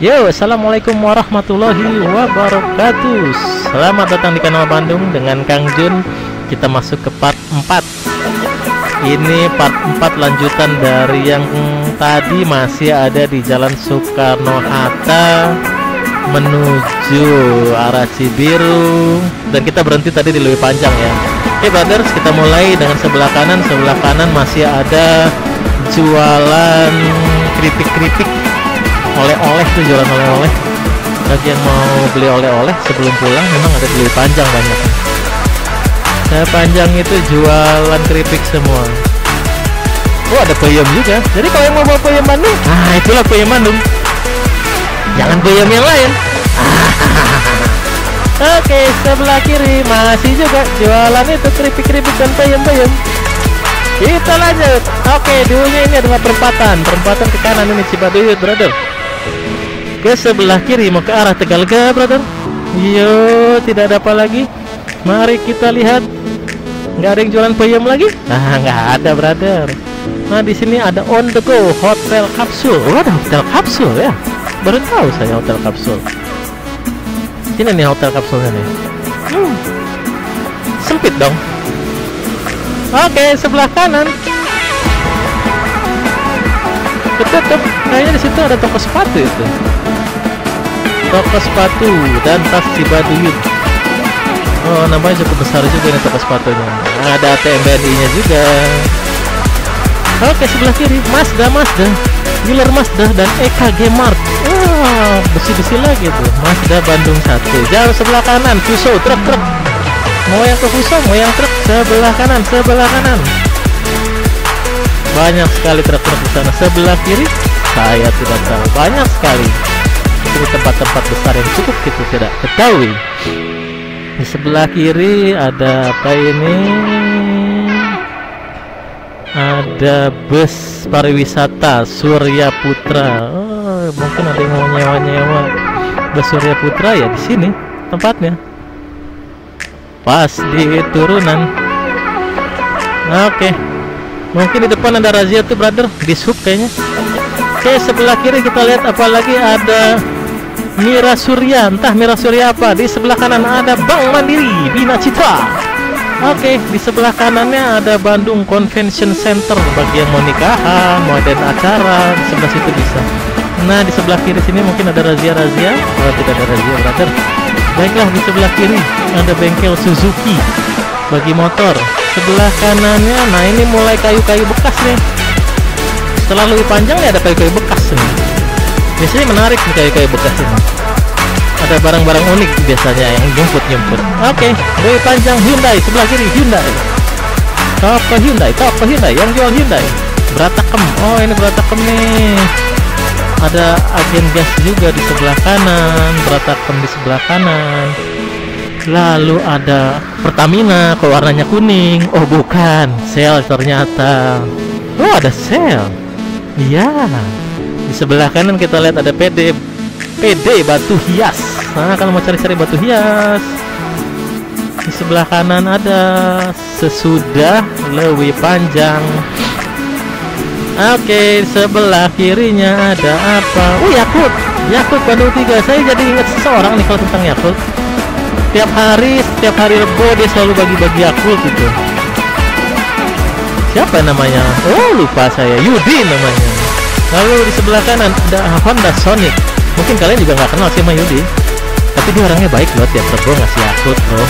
Yo, assalamualaikum warahmatullahi wabarakatuh. Selamat datang di kanal Bandung dengan Kang Jun. Kita masuk ke part 4. Ini part 4 lanjutan dari yang tadi, masih ada di Jalan Soekarno-Hatta menuju arah Cibiru. Dan kita berhenti tadi di Lewi Panjang ya. Oke brothers, kita mulai dengan sebelah kanan. Sebelah kanan masih ada jualan keripik-keripik, oleh-oleh tuh, jualan oleh-oleh. Bagi yang mau beli oleh-oleh sebelum pulang, memang ada di Lewi Panjang banyak. Saya Panjang itu jualan keripik semua. Oh, ada peyem juga. Jadi kalau yang mau bawa peyem Bandung, nah itulah peyem Bandung. Jangan peyem yang lain. Oke, sebelah kiri masih juga jualan itu keripik-keripik dan peyem-peyem. Kita lanjut. Oke, dulunya ini adalah perempatan ke kanan, ini Cibaduyut brother. Ke sebelah kiri mau ke arah Tegalga brother. Yo, tidak ada apa lagi. Mari kita lihat. Nggak ada yang jualan peyem lagi? Nah, nggak ada brother. Nah, di sini ada on the go hotel kapsul. Oh, ada hotel kapsul ya. Baru tahu saya hotel kapsul. Sini nih hotel kapsulnya nih. Sempit dong. Oke, sebelah kanan ketutup. Kayaknya di situ ada toko sepatu itu. Toko sepatu dan tas Cibaduyut. Oh, namanya cukup besar juga nih toko sepatunya. Ada ATM BNI-nya juga. Oke, sebelah kiri Mazda, dealer Mazda dan EKG Mart. Wah, besi-besi lagi tuh. Mazda Bandung 1. Jauh sebelah kanan Fuso, truk. Mau yang ke Fuso, mau yang truk, sebelah kanan. Banyak sekali truk-truk di sana. Sebelah kiri saya tidak tahu. Banyak sekali. Ini tempat-tempat besar yang cukup kita tidak ketahui. Di sebelah kiri ada apa ini? Ada bus pariwisata Surya Putra. Oh, mungkin ada yang mau nyewa bus Surya Putra ya, di sini tempatnya. Pas di turunan. Oke. Mungkin di depan ada razia tuh brother, di sub kayaknya. Oke, sebelah kiri kita lihat apa lagi, ada Mira Surya, entah Mira Surya apa. Di sebelah kanan ada Bank Mandiri, Bina Citra. Oke, di sebelah kanannya ada Bandung Convention Center bagi yang mau nikahan, mau ada acara, di sebelah situ bisa. Nah, di sebelah kiri sini mungkin ada razia-razia. Oh, tidak ada razia brother. Baiklah, di sebelah kiri ada bengkel Suzuki bagi motor. Sebelah kanannya, nah ini mulai kayu-kayu bekas nih. Setelah lebih panjang nih ada kayu-kayu bekas nih. Biasanya menarik nih kayu-kayu bekas ini. Ada barang-barang unik biasanya yang jemput. Oke, lebih panjang Hyundai, sebelah kiri Hyundai. Toko Hyundai yang jual Hyundai. Bratakem. Oh, ini Bratakem nih. Ada agen gas juga di sebelah kanan, Bratakem di sebelah kanan. Lalu ada Pertamina, kok warnanya kuning. Oh bukan, Shell ternyata. Oh, ada Shell. Iya. Di sebelah kanan kita lihat ada PD batu hias. Nah, kalau mau cari-cari batu hias, di sebelah kanan ada Sesudah Lewi Panjang. Oke, sebelah kirinya ada apa? Oh, Yakult Bandung 3. Saya jadi ingat seseorang nih kalau tentang Yakult. Setiap hari Rebo dia selalu bagi-bagi Yakult gitu. Siapa namanya? Oh, lupa saya. Yudi namanya. Lalu di sebelah kanan ada Honda Sonic. Mungkin kalian juga nggak kenal sih sama Yudi, tapi dia orangnya baik loh, tiap Rebo ngasih Yakult bro.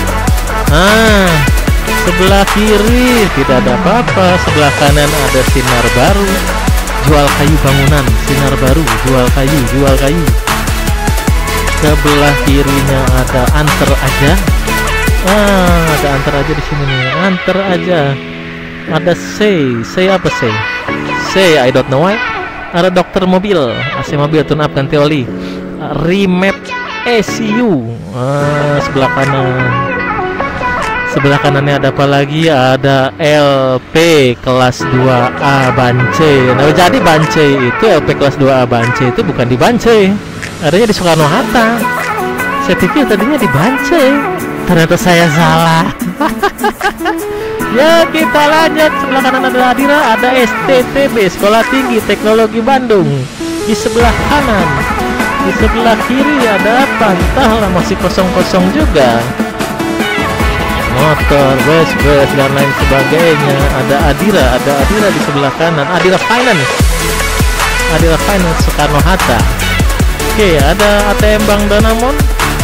Sebelah kiri tidak ada apa-apa. Sebelah kanan ada Sinar Baru, jual kayu bangunan. Sinar Baru jual kayu. Sebelah kirinya ada Anter Aja. Ada Anter Aja di sini nih. Anter Aja. Ada Say apa Say? Say I don't know why. Ada Dokter Mobil, AC mobil tune up ganti oli. Remap ECU. Sebelah kanan. Sebelah kanannya ada apa lagi? Ada LP kelas 2A Bancai. Nah, jadi Bancai itu, LP kelas 2A Bancai itu bukan di Bancai, adanya di Soekarno-Hatta. Saya pikir tadinya di Bancai, ternyata saya salah. Ya, kita lanjut. Sebelah kanan ada Adira, ada STTB, Sekolah Tinggi Teknologi Bandung. Di sebelah kanan Di sebelah kiri ada apa? Entahlah, masih kosong-kosong juga. Motor, bus dan lain sebagainya. Ada Adira di sebelah kanan. Adira Finance Soekarno Hatta. Oke, ada ATM Bank Danamon.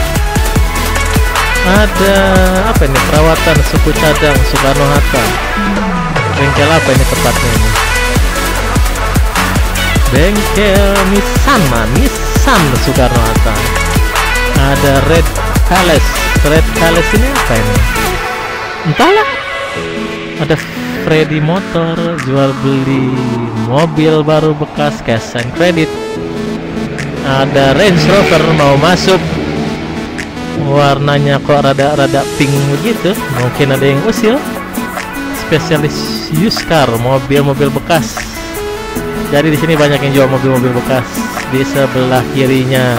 Ada apa ini? Perawatan suku cadang Soekarno Hatta. Bengkel apa ini tepatnya ini? Bengkel Nissan Soekarno Hatta. Ada Red Palace ini apa ini? Entahlah. Ada Freddy Motor, jual beli mobil baru bekas, cash and credit. Ada Range Rover mau masuk, warnanya kok rada pink begitu, mungkin ada yang usil. Spesialis used car, mobil bekas. Jadi di sini banyak yang jual mobil bekas. Di sebelah kirinya,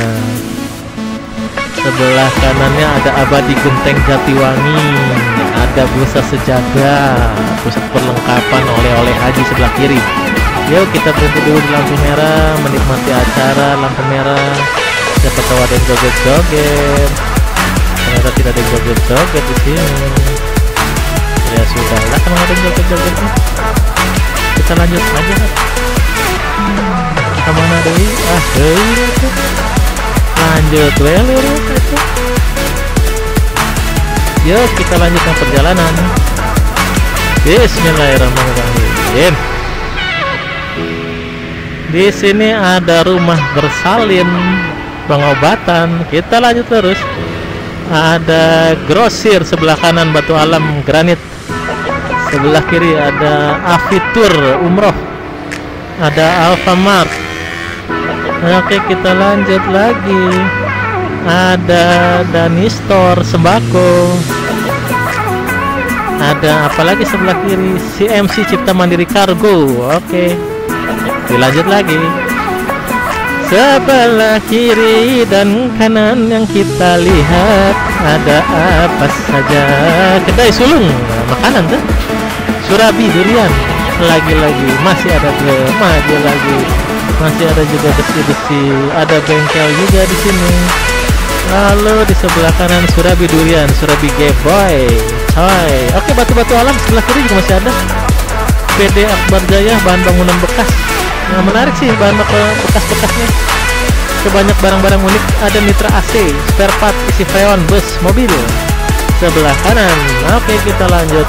sebelah kanannya ada Abadi Genteng Jatiwangi, ada Bursa Sejadah, pusat perlengkapan oleh-oleh haji sebelah kiri. Yuk kita berhenti dulu di lampu merah, menikmati acara lampu merah. Siapa tahu ada yang joget-joget. Ternyata tidak ada yang joget-joget di sini. Ya sudahlah, kalau ada yang joget-joget, kita lanjut aja. Kemana deh? Lanjut lurus itu. Yuk kita lanjutkan perjalanan. Bismillahirrahmanirrahim. Di sini ada rumah bersalin pengobatan. Kita lanjut terus. Ada grosir sebelah kanan, Batu Alam Granit. Sebelah kiri ada Afitur Umroh. Ada Alfamart. Oke, kita lanjut lagi. Ada Dani Store sembako. Ada apa lagi sebelah kiri? CMC Cipta Mandiri Kargo. Oke, dilanjut lagi. Sebelah kiri dan kanan yang kita lihat ada apa saja? Kedai sulung makanan tuh. Surabi durian. Lagi-lagi masih ada remaja lagi. Masih ada juga besi-besi. Ada bengkel juga di sini. Lalu di sebelah kanan Surabi durian, Surabi Geboy. Oke, batu-batu alam sebelah kiri juga masih ada. PD Akbar Jaya, bahan bangunan bekas. Nah, menarik sih bahan bekas-bekasnya. Sebanyak barang-barang unik. Ada mitra AC, spare part, isi freon, bus, mobil. Sebelah kanan. Oke, kita lanjut.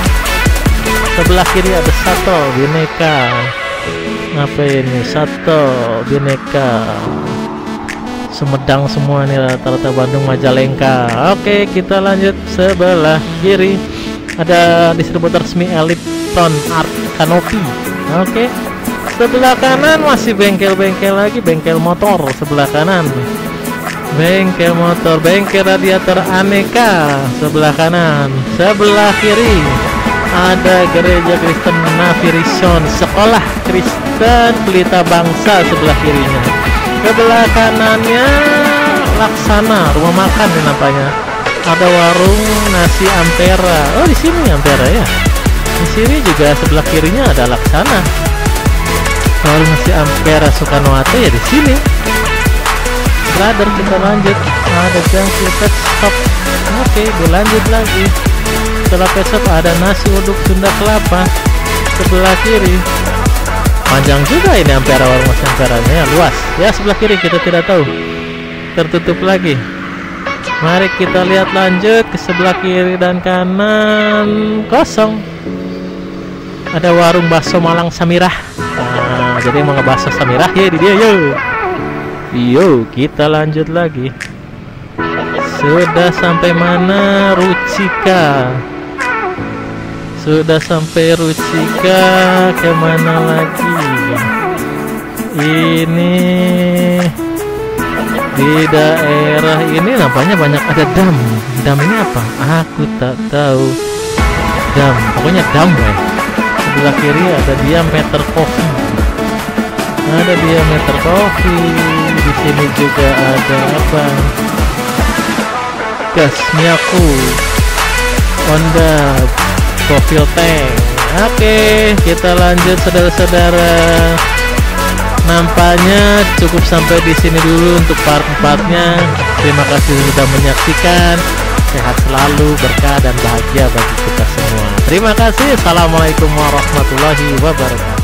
Sebelah kiri ada Sato Bineka. Apa ini? Sato Bineka. Sumedang semua nih, rata-rata Bandung Majalengka. Oke, kita lanjut. Sebelah kiri ada distributor resmi Elipton Art Canopy. Oke, sebelah kanan masih bengkel-bengkel lagi, bengkel motor sebelah kanan. Bengkel motor, bengkel radiator aneka sebelah kanan. Sebelah kiri ada gereja Kristen Navirision, sekolah Kristen Pelita Bangsa sebelah kirinya. Sebelah kanannya Laksana, rumah makan nih nampaknya. Ada warung nasi Ampera. Oh, di sini Ampera ya. Di sini juga sebelah kirinya ada Laksana. Warung nasi Ampera Soekarno Hatta ya di sini. Brother, kita lanjut. Ada Jangkrik Pet Shop. Oke, dilanjut lagi. Setelah Pet Shop ada nasi uduk Sunda Kelapa. Sebelah kiri. Panjang juga ini Ampera, warung nasi Amperanya ya, luas. Ya, sebelah kiri kita tidak tahu. Tertutup lagi. Mari kita lihat lanjut ke sebelah kiri dan kanan kosong. Ada warung bakso Malang Samirah. Nah, jadi mau ngebakso Samirah ya di dia yo. Kita lanjut lagi. Sudah sampai mana? Rucika. Sudah sampai Rucika. Kemana lagi? Ini di daerah ini nampaknya banyak ada dam. Dam ini apa? Aku tak tahu. Dam, pokoknya dam ya. Sebelah kiri ada Diameter Coffee. Ada Diameter Coffee. Di sini juga ada apa? Gas Miyaku, Honda, Profil Tank. Oke, kita lanjut saudara-saudara. nampaknya cukup sampai di sini dulu untuk part-partnya. Terima kasih sudah menyaksikan. Sehat selalu, berkah dan bahagia bagi kita semua. Terima kasih. Assalamualaikum warahmatullahi wabarakatuh.